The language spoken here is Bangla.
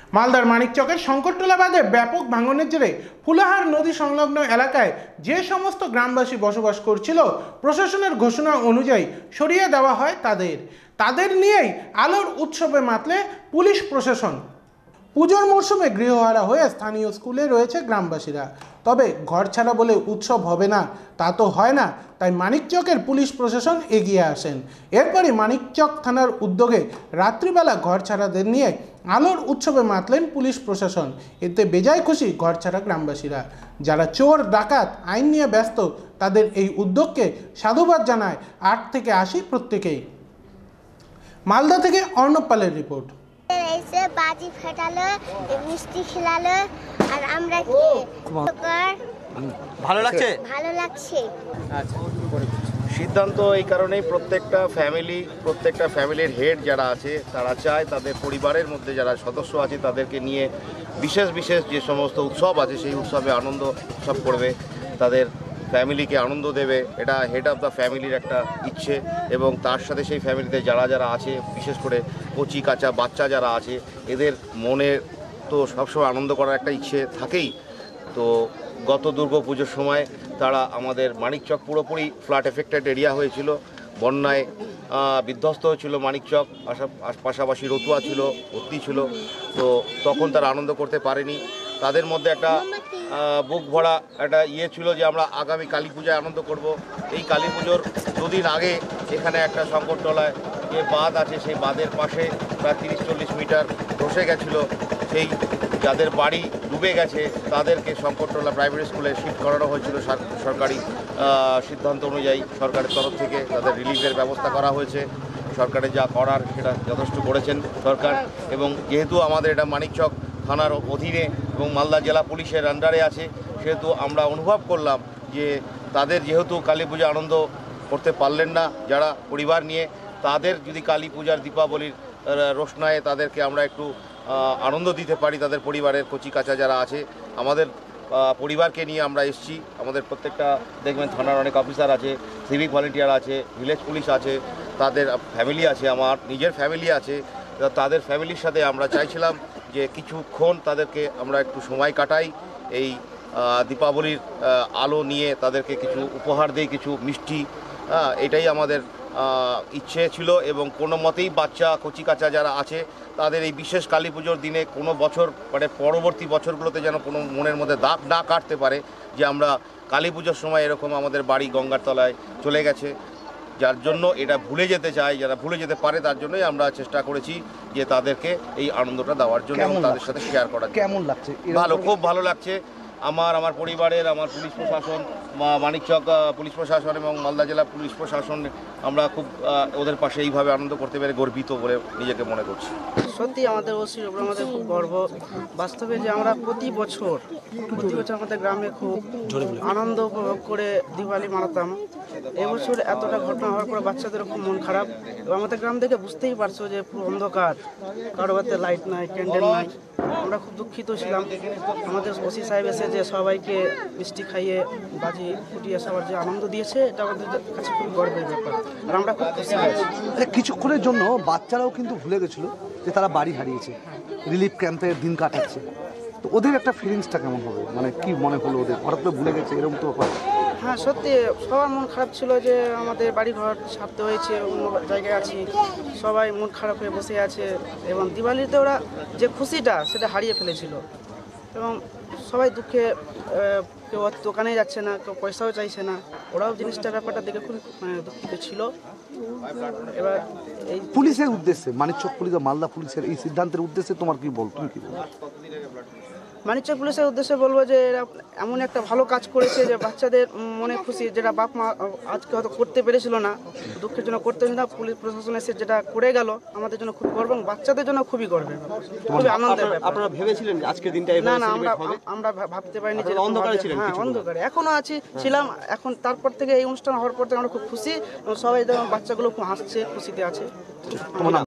মালদার মানিকচকের শঙ্করটোলা বাঁধে ব্যাপক ভাঙনের জেরে ফুলাহার নদী সংলগ্ন এলাকায় যে সমস্ত গ্রামবাসী বসবাস করছিল প্রশাসনের ঘোষণা অনুযায়ী সরিয়ে দেওয়া হয় তাদের নিয়েই আলোর উৎসবে মাতলে পুলিশ প্রশাসন। পুজোর মরশুমে গৃহহারা হয়ে স্থানীয় স্কুলে রয়েছে গ্রামবাসীরা। তবে ঘর ছাড়া বলে উৎসব হবে না তা তো হয় না, তাই মানিকচকের পুলিশ প্রশাসন এগিয়ে আসেন। এরপরই মানিকচক থানার উদ্যোগে রাত্রিবেলা ঘর ছাড়াদের নিয়ে আলোর উৎসবে মাতলেন পুলিশ প্রশাসন। এতে বেজায় খুশি ঘর ছাড়া গ্রামবাসীরা। যারা চোর ডাকাত আইন নিয়ে ব্যস্ত তাদের এই উদ্যোগকে সাধুবাদ জানায় 8 থেকে 80 প্রত্যেকেই। মালদা থেকে অর্ণব পালের রিপোর্ট। এসে বাজি ফাটালো, মিষ্টি খেলালো, আর আমরা ভালো লাগছে। আচ্ছা, সিদ্ধান্ত এই কারণেই প্রত্যেকটা ফ্যামিলির হেড যারা আছে তারা চায় তাদের পরিবারের মধ্যে যারা সদস্য আছে তাদেরকে নিয়ে বিশেষ যে সমস্ত উৎসব আছে সেই উৎসবে আনন্দ উৎসব করবে, তাদের ফ্যামিলিকে আনন্দ দেবে। এটা হেড অফ দ্য ফ্যামিলির একটা ইচ্ছে এবং তার সাথে সেই ফ্যামিলিতে যারা আছে বিশেষ করে কচি কাঁচা বাচ্চা যারা আছে এদের মনে তো সবসময় আনন্দ করার একটা ইচ্ছে থাকেই। তো গত দুর্গাপুজোর সময় তারা আমাদের মানিকচক পুরোপুরি ফ্লাড এফেক্টেড এরিয়া হয়েছিল, বন্যায় বিধ্বস্ত হয়েছিল মানিকচক, পাশাপাশি রতুয়া ছিল, অতি ছিল। তো তখন তারা আনন্দ করতে পারেনি। তাদের মধ্যে একটা বুক ভরা একটা ছিল যে আমরা আগামী কালী পূজায় আনন্দ করব। এই কালী পুজোর দুদিন আগে এখানে একটা শঙ্করটোলায় যে বাঁধ আছে সেই বাঁধের পাশে প্রায় 30-40 মিটার ধসে গেছিলো। সেই যাদের বাড়ি ডুবে গেছে তাদেরকে শঙ্করটোলা প্রাইমারি স্কুলে শিফট করানো হয়েছিল সরকারি সিদ্ধান্ত অনুযায়ী। সরকারের তরফ থেকে তাদের রিলিফের ব্যবস্থা করা হয়েছে। সরকারের যা করার সেটা যথেষ্ট করেছেন সরকার। এবং যেহেতু আমাদের এটা মানিকচক থানার অধীনে এবং মালদা জেলা পুলিশের আন্ডারে আছে, সেহেতু আমরা অনুভব করলাম যে তাদের যেহেতু কালী পূজা আনন্দ করতে পারলেন না যারা পরিবার নিয়ে, তাদের যদি কালী পূজার দীপাবলির রোশনায়ে তাদেরকে আমরা একটু আনন্দ দিতে পারি, তাদের পরিবারের কচি কাঁচা যারা আছে আমাদের পরিবারকে নিয়ে আমরা এসেছি। আমাদের প্রত্যেকটা দেখবেন থানার অনেক অফিসার আছে, সিভিক ভলেন্টিয়ার আছে, ভিলেজ পুলিশ আছে, তাদের ফ্যামিলি আছে, আমার নিজের ফ্যামিলি আছে। তাদের ফ্যামিলির সাথে আমরা চাইছিলাম যে কিছুক্ষণ তাদেরকে আমরা একটু সময় কাটাই, এই দীপাবলির আলো নিয়ে তাদেরকে কিছু উপহার দিই, কিছু মিষ্টি। এটাই আমাদের ইচ্ছে ছিল। এবং কোনো মতেই বাচ্চা কচি কাঁচা যারা আছে তাদের এই বিশেষ কালী পুজোর দিনে কোনো বছর মানে পরবর্তী বছরগুলোতে যেন কোনো মনের মধ্যে দাগ না কাটতে পারে যে আমরা কালী পুজোর সময় এরকম আমাদের বাড়ি গঙ্গার তলায় চলে গেছে। যার জন্য এটা ভুলে যেতে চাই, যারা ভুলে যেতে পারে তার জন্যই আমরা চেষ্টা করেছি যে তাদেরকে এই আনন্দটা দেওয়ার জন্য এবং তাদের সাথে শেয়ার করার। কেমন লাগছে? খুব ভালো লাগছে। আমার পরিবারের, আমার পুলিশ প্রশাসন, মানিকচক পুলিশ প্রশাসন এবং মালদা জেলা পুলিশ প্রশাসন, আমরা খুব ওদের পাশে এইভাবে আনন্দ করতে পেরে গর্বিত বলে নিজেকে মনে করছি। সত্যি আমাদের ওসির উপর আমাদের খুব গর্ব। বাস্তবে যে আমরা প্রতি বছর আমাদের গ্রামে খুব আনন্দ উপভোগ করে দিওয়ালি মানাতাম। এবছর এতটা ঘটনা হওয়ার পরে বাচ্চাদের খুব মন খারাপ। এবং আমাদের গ্রাম থেকে বুঝতেই পারছো যে পুরো অন্ধকার, কারো বাড়িতে লাইট নাই, ক্যান্ডেল নাই। আমরা খুব দুঃখিত ছিলাম। আমাদের ওসি সাহেব এসে যে সবাইকে মিষ্টি খাইয়ে বাজি ফুটিয়ে সবার যে আনন্দ দিয়েছে এটা আমাদের কাছে খুব গর্বের ব্যাপার, আর আমরা খুব খুশি হয়েছি। কিছুক্ষণের জন্য বাচ্চারাও কিন্তু ভুলে গেছিল যে তারা বাড়ি হারিয়েছে, রিলিফ ক্যাম্পের দিন কাটাচ্ছে। তো ওদের একটা ফিলিংসটা কেমন হবে, মানে কি মনে হলো ওদের হঠাৎ করে ভুলে গেছে এরকম তো ব্যাপার? হ্যাঁ, সত্যি সবার মন খারাপ ছিল যে আমাদের বাড়ি ঘর ছাড়তে হয়েছে, অন্য জায়গায় আছি, সবাই মন খারাপ হয়ে বসে আছে। এবং দিওয়ালিতে ওরা যে খুশিটা সেটা হারিয়ে ফেলেছিল। এবং সবাই দুঃখে, কেউ দোকানে যাচ্ছে না, কেউ পয়সাও চাইছে না। ওরাও জিনিসটার ব্যাপারটা দেখে খুব দুঃখিত ছিল। এবার এই পুলিশের উদ্দেশ্যে, মানিকচক পুলিশ বা মালদা পুলিশের এই সিদ্ধান্তের উদ্দেশ্যে তোমার কি বল, তুমি কি বল? মানিকচক পুলিশের উদ্দেশ্যে বলবো যে এরা এমন একটা ভালো কাজ করেছে যে বাচ্চাদের মনে খুশি, যেটা বাপ মা আজকে হয়তো করতে পেরেছিল না, দুঃখের জন্য করতে না, পুলিশ প্রশাসন এসে যেটা করে গেল আমাদের জন্য খুব গর্ব, বাচ্চাদের জন্য খুবই গর্বের, খুবই আনন্দের ব্যাপার। আপনারা ভেবেছিলেন আজকের দিনটা? না, আমরা ভাবতে পারিনি যে অন্ধকারে ছিলেন। হ্যাঁ, অন্ধকারে এখনো ছিলাম। এখন তারপর থেকে এই অনুষ্ঠান হওয়ার পর থেকে আমরা খুব খুশি এবং সবাই বাচ্চাগুলো খুব হাসছে, খুশিতে আছে।